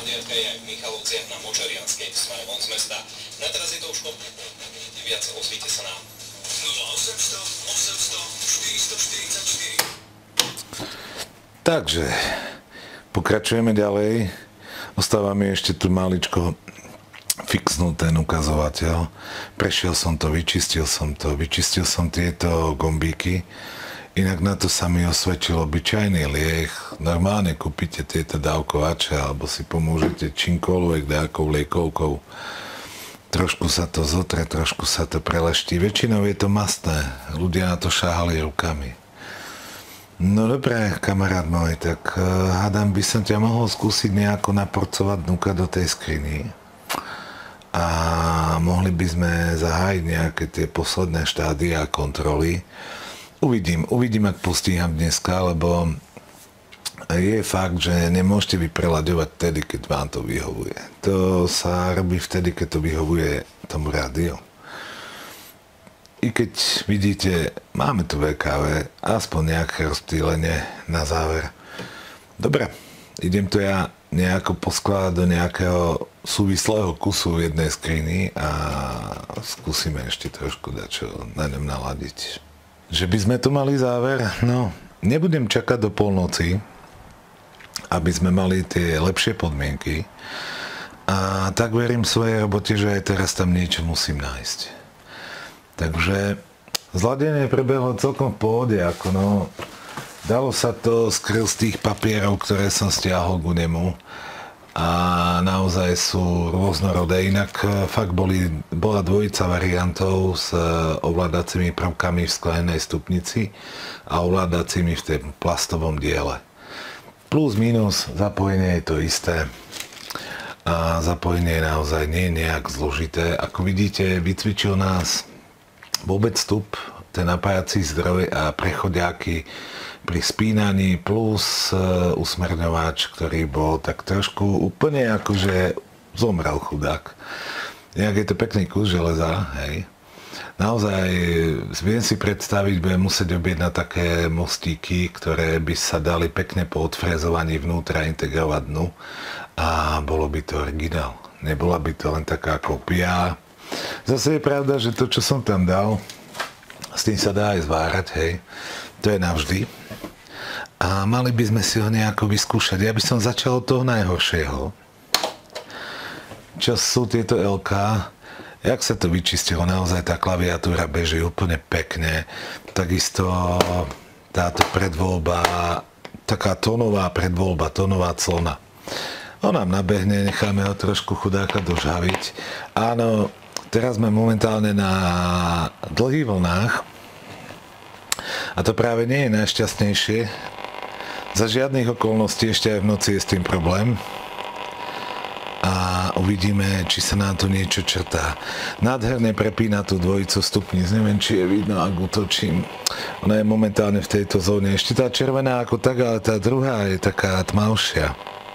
hliadka je aj v Michalovciach na Močarianskej v smere von z mesta. Na teraz je to už viac, ozvíte sa na 0800 800 444. Takže, pokračujeme ďalej. Ostáva mi ešte tu maličko fixnúť ten ukazovateľ. Prešiel som to, vyčistil som tieto gombíky. Inak na to sa mi osvedčil obyčajný liek. Normálne kúpite tieto dávkovače alebo si pomôžete čímkoľvek nejakou liekovkou. Trošku sa to zotre, trošku sa to preleští. Väčšinou je to mastné. Ľudia na to šáhali rukami. No dobré, kamarát môj, tak hádam by som ťa mohol skúsiť nejako naporcovať dnuka do tej skriny. A mohli by sme zahájiť nejaké tie posledné štádia kontroly. Uvidím, ak postíham dneska, lebo je fakt, že nemôžete vy prelaďovať vtedy, keď vám to vyhovuje. To sa robí vtedy, keď to vyhovuje tomu rádiu. I keď vidíte, máme tu VKV, aspoň nejaké rozptýlenie na záver. Dobre, idem to ja nejako poskladať do nejakého súvislého kusu v jednej skriny a skúsime ešte trošku dačo na ňom naladiť. Že by sme tu mali záver? No, nebudem čakať do polnoci, aby sme mali tie lepšie podmienky. A tak verím svojej robote, že aj teraz tam niečo musím nájsť. Takže zladenie prebehlo celkom v pohode, ako no, dalo sa to skrz tých papierov, ktoré som stiahol ku nemu. A naozaj sú rôznorodé. Inak fakt bola dvojica variantov s ovládacími prvkami v sklenej stupnici a ovládacími v tom plastovom diele. Plus, minus, zapojenie je to isté. A zapojenie naozaj nie je nejak zložité. Ako vidíte, vycvičil nás vôbec vstup, ten napájací zdroj a prechodiaky pri spínaní plus usmerňovač, ktorý bol tak trošku úplne akože zomrel chudák. Nejak je to pekný kus železa, hej. Naozaj viem si predstaviť, budem musieť objednať také mostíky, ktoré by sa dali pekne po odfrézovaní vnútra integrovať dnu a bolo by to originál. Nebola by to len taká kópia. Zase je pravda, že to, čo som tam dal, s tým sa dá aj zvárať, hej. To je navždy. A mali by sme si ho nejako vyskúšať. Ja by som začal od toho najhoršieho. Čo sú tieto LK? Jak sa to vyčistilo? Naozaj tá klaviatúra beží úplne pekne. Takisto táto predvoľba, taká tónová predvoľba, tónová clona. On nám nabehne, necháme ho trošku chudáka dožhaviť. Áno, teraz sme momentálne na dlhých vlnách. A to práve nie je najšťastnejšie. Za žiadnych okolností ešte aj v noci je s tým problém. A uvidíme, či sa nám tu niečo črtá. Nádherne prepína tú dvojicu stupníc. Neviem, či je vidno, ak utočím. Ona je momentálne v tejto zóne. Ešte tá červená ako tak, ale tá druhá je taká tmavšia.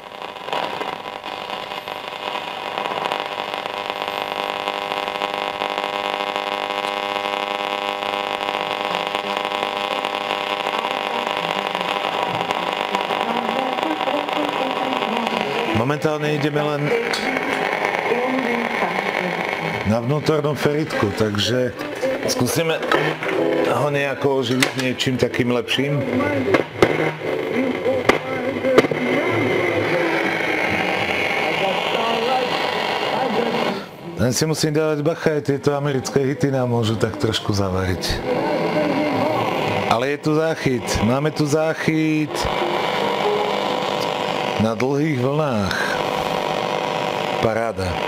Momentálne ideme len na vnútornú feritku, takže skúsime ho nejako oživiť niečím takým lepším. Len si musím dávať bacha, aj tieto americké hity nám môžu tak trošku zavariť. Ale je tu záchyt, máme tu záchyt na dlhých vlnách. Paráda.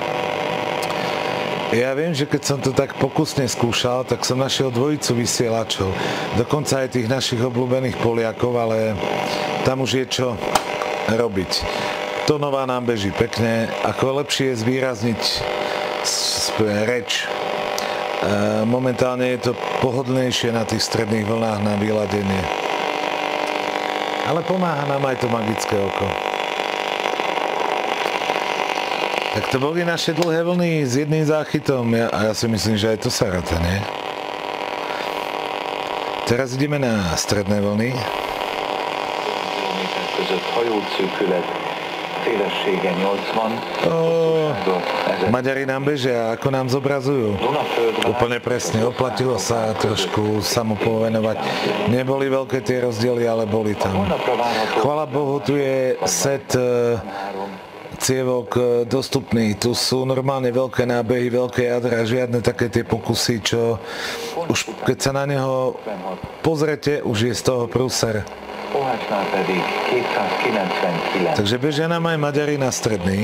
Ja viem, že keď som to tak pokusne skúšal, tak som našiel dvojicu vysielačov. Dokonca aj tých našich obľúbených Poliakov, ale tam už je čo robiť. Tónová nám beží pekne. Ako lepšie je zvýrazniť reč. Momentálne je to pohodlnejšie na tých stredných vlnách na vyladenie. Ale pomáha nám aj to magické oko. Tak to boli naše dlhé vlny s jedným záchytom. A ja si myslím, že aj to sa ráta, nie? Teraz ideme na stredné vlny. Között hajócipőlet, szélessége 80. Maďari nám bežia, ako nám zobrazujú. Úplne presne, oplatilo sa trošku samopovenovať. Neboli veľké tie rozdiely, ale boli tam. Chvala Bohu, tu je set cievok dostupný. Tu sú normálne veľké nábehy, veľké jadra, žiadne také tie pokusy, čo už keď sa na neho pozrete, už je z toho prúser. Takže bežia nám aj Maďari na stredných.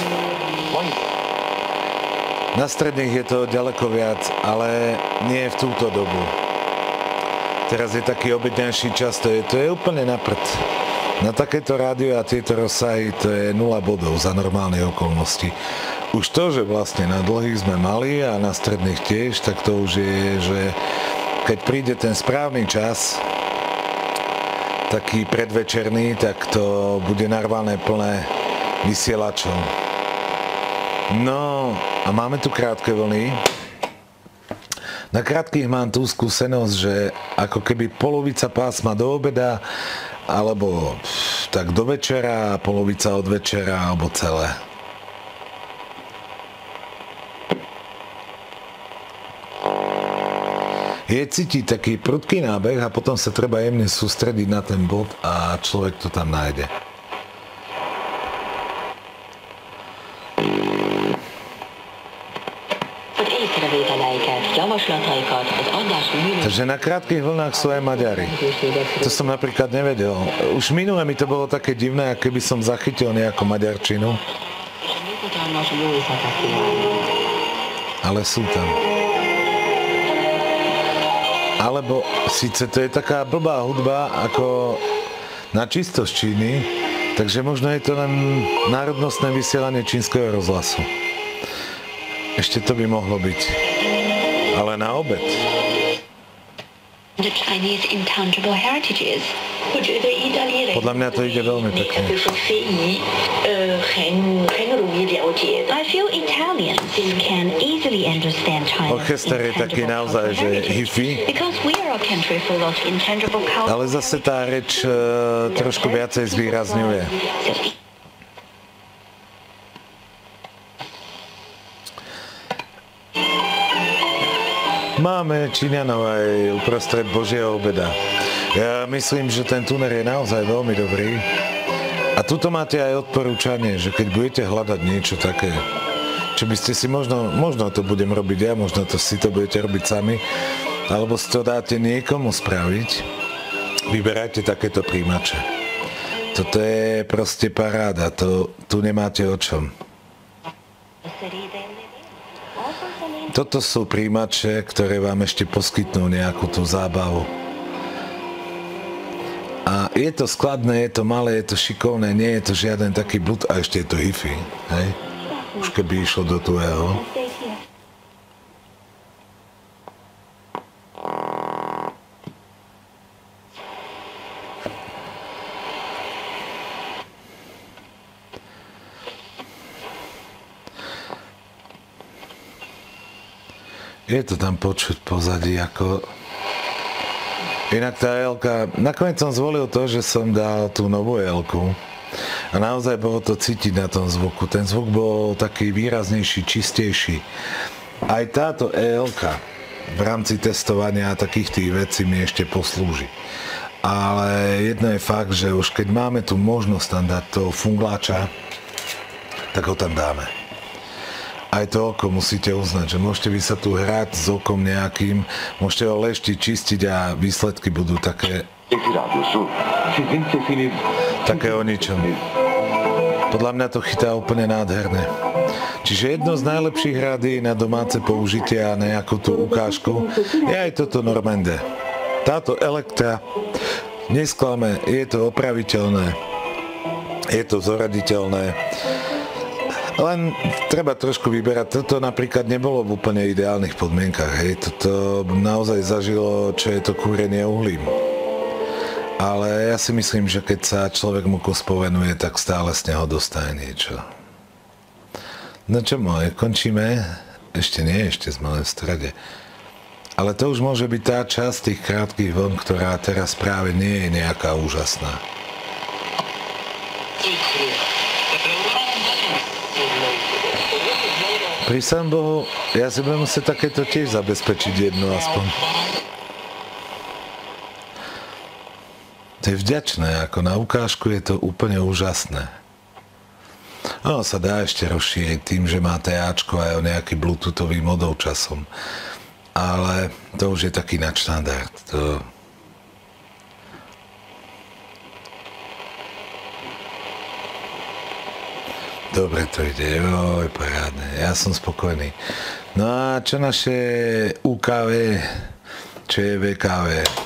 Na stredných je to ďaleko viac, ale nie v túto dobu. Teraz je taký obednejší čas, to je úplne na prd. Na takéto rádio a tieto rozsahy to je 0 bodov za normálne okolnosti. Už to, že vlastne na dlhých sme mali a na stredných tiež, tak to už je, že keď príde ten správny čas, taký predvečerný, tak to bude narvané plné vysielačov. No a máme tu krátke vlny. Na krátkych mám tú skúsenosť, že ako keby polovica pásma do obeda, alebo tak do večera, polovica od večera, alebo celé. Je cítiť taký prudký nábeh a potom sa treba jemne sústrediť na ten bod a človek to tam nájde. Takže na krátkych vlnách sú aj Maďari. To som napríklad nevedel. Už minule mi to bolo také divné, ako keby som zachytil nejakú maďarčinu. Ale sú tam. Alebo síce to je taká blbá hudba ako na čisto z Číny, takže možno je to len národnostné vysielanie čínskeho rozhlasu. Ešte to by mohlo byť. Ale na obed. Podľa mňa to ide veľmi pekne. Orchester je taký naozaj, že hifi. Ale zase tá reč trošku viacej zvýrazňuje. Máme Číňanov aj uprostred Božieho obeda. Ja myslím, že ten tuner je naozaj veľmi dobrý. A tuto máte aj odporúčanie, že keď budete hľadať niečo také, čo by ste si možno to budem robiť ja, možno si to budete robiť sami, alebo si to dáte niekomu spraviť, vyberajte takéto príjimače. Toto je proste paráda, tu nemáte o čom. Toto sú príjimače, ktoré vám ešte poskytnú nejakú tú zábavu. A je to skladné, je to malé, je to šikovné, nie je to žiaden taký blud, a ešte je to hifi, hej? Už keby išlo do tvojho. Je to tam počuť pozadí, ako... Inak tá L-ka... Nakoniec som zvolil to, že som dal tú novú L-ku. A naozaj bolo to cítiť na tom zvuku. Ten zvuk bol taký výraznejší, čistejší. Aj táto L-ka v rámci testovania takých tých vecí mi ešte poslúži. Ale jedno je fakt, že už keď máme tu možnosť tam dať toho fungláča, tak ho tam dáme. Aj to oko musíte uznať, že môžete vy sa tu hrať s okom nejakým, môžete ho leštiť, čistiť a výsledky budú také o ničom. Podľa mňa to chytá úplne nádherné. Čiže jedno z najlepších rádií na domáce použitie a nejakú tú ukážku je aj toto Normande. Táto Elektra, nesklame, je to opraviteľné, je to zoraditeľné. Len treba trošku vyberať. Toto napríklad nebolo v úplne ideálnych podmienkach. Hej. Toto naozaj zažilo, čo je to kúrenie uhlím. Ale ja si myslím, že keď sa človek mu pospovenuje, tak stále z neho dostane niečo. No čo moje, končíme? Ešte nie, ešte sme len v strede. Ale to už môže byť tá časť tých krátkych vln, ktorá teraz práve nie je nejaká úžasná. Pri sám Bohu, ja si budem musieť takéto tiež zabezpečiť jednu aspoň. To je vďačné, ako na ukážku je to úplne úžasné. Ono sa dá ešte rozšíriť tým, že má TAčko aj o nejaký bluetoothový modov časom. Ale to už je taký nadštandard. Dobre to ide, joj, parádne, ja som spokojný. No a čo naše UKV, čo je VKV?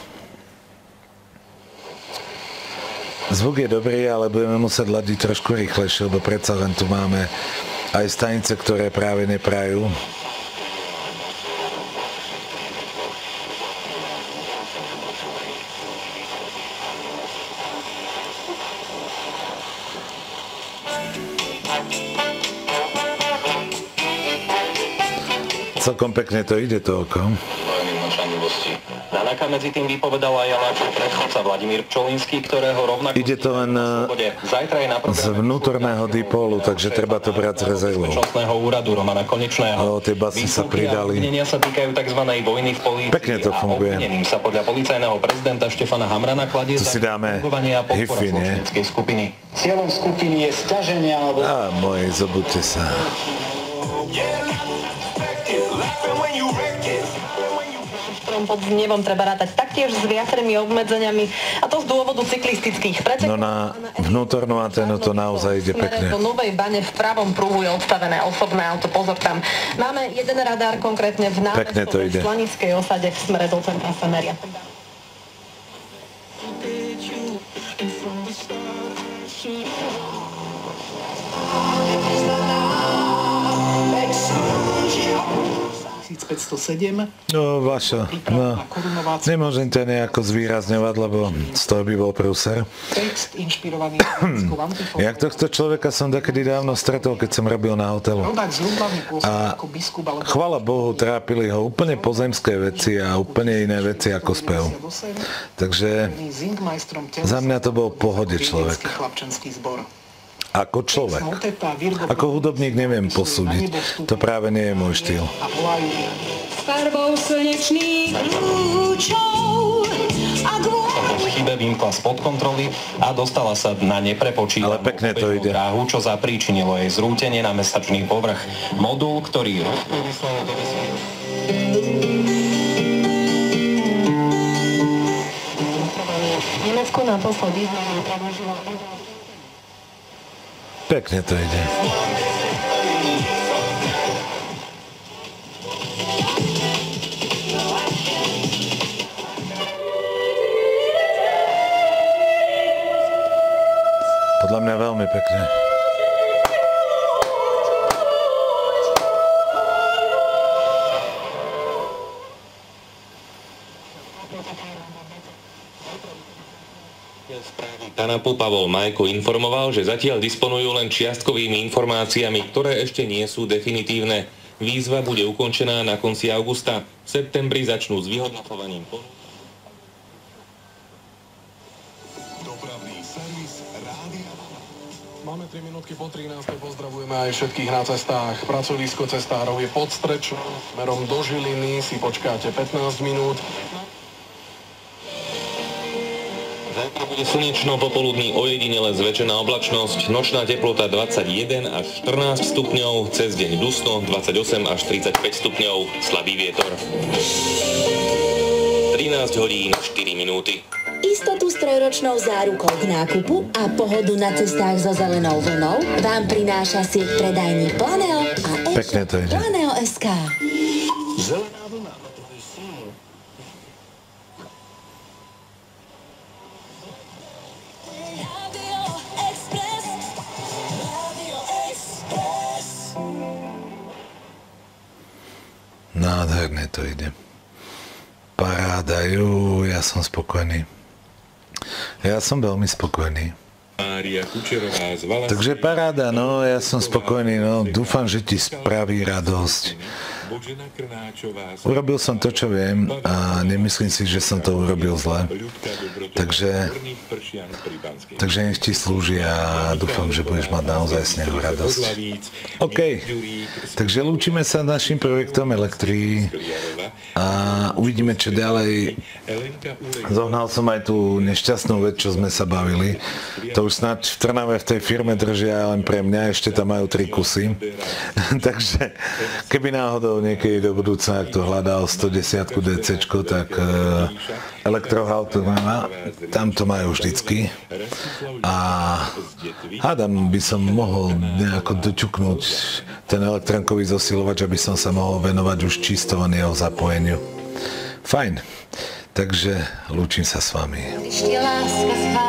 Zvuk je dobrý, ale budeme musieť ladiť trošku rýchlejšie, lebo predsa len tu máme aj stanice, ktoré práve neprajú. Celkom pekne to ide, to oko. Nanaka medzi tým vypovedal aj Janáčov predchodca Vladimír Pčolinský, ktorého rovnako... Ide to len z vnútorného dipolu, takže treba to brať z rezervou. Bezpečnostného úradu Romana Konečného. Tie basy sa pridali. Obvinenia sa týkajú tzv. Vojny v polícii. Pekne to funguje. A obvinením sa podľa policajného prezidenta Štefana Hamrana kladie tu si dáme fungovanie a podpora hify, nie? zločineckej skupiny. Cieľom skupiny je sťaženie alebo... Á, moji, zobudte sa. Pod Znievom treba rátať taktiež s viacerými obmedzeniami, a to z dôvodu cyklistických pretekov. No na vnútornú anténu to naozaj ide pekne. Do Novej Bane v pravom pruhu je odstavené osobné auto, pozor tam. Máme jeden radár konkrétne v námestovej Slanickej osade v smere do centra sa meria. No, vaša, no, nemôžem to nejako zvýrazňovať, lebo z toho by bol prúser. Jak tohto človeka som takedy dávno stretol, keď som robil na hotelu. A chvála Bohu, trápili ho úplne pozemské veci a úplne iné veci ako spev. Takže za mňa to bol v pohode človek. Ako človek. Ako hudobník neviem posúdiť. To práve nie je môj štýl. Farbou slnečných lúčov a Po chybe vymkla spod kontroly a dostala sa na neprepočítanú dráhu, čo zapríčinilo jej zrútenie na mesačný povrch. Modul, ktorý Nemecko naposledy pekne to ide. Podľa mňa veľmi pekne. TANAPu Pavol Majko informoval, že zatiaľ disponujú len čiastkovými informáciami, ktoré ešte nie sú definitívne. Výzva bude ukončená na konci augusta. V septembri začnú s vyhodnocovaním ponúk. Dopravný servis Rádia. Máme 3 minútky po 13. Pozdravujeme aj všetkých na cestách. Pracovisko cestárov je pod Strečou. Smerom do Žiliny si počkáte 15 minút. Zajtra bude slnečno, popoludní ojedinele zväčšená oblačnosť, nočná teplota 21 až 14 stupňov, cez deň dusno 28 až 35 stupňov, slabý vietor. 13 hodín 4 minúty. Istotu s trojročnou zárukou k nákupu a pohodu na cestách so zelenou vlnou vám prináša sieť predajní Planeo a e-shop Planeo.sk. Zelená vlna. Nádherne to ide. Paráda, ja som spokojný. Ja som veľmi spokojný. Takže paráda, no, ja som spokojný, no, dúfam, že ti spraví radosť. Urobil som to, čo viem a nemyslím si, že som to urobil zle. Takže nech ti slúži a dúfam, že budeš mať naozaj z neho radosť. OK, takže lúčime sa našim projektom Elektrii a uvidíme, čo ďalej. Zohnal som aj tú nešťastnú vec, čo sme sa bavili. To už snáď v Trnave v tej firme držia len pre mňa, ešte tam majú 3 kusy. Takže keby náhodou niekedy do budúcna, ak to hľadal 110 DCčko, tak Elektrohauto tam to majú vždycky. A hádam, by som mohol nejako doťuknúť ten elektronkový zosilovač, aby som sa mohol venovať už čisto len jeho zapojeniu. Fajn. Takže lúčim sa s vami.